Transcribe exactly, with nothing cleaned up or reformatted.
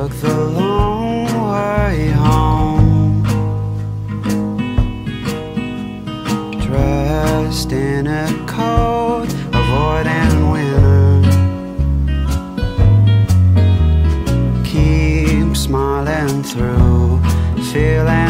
took the long way home, dressed in a coat, avoiding winter. Keep smiling through, feeling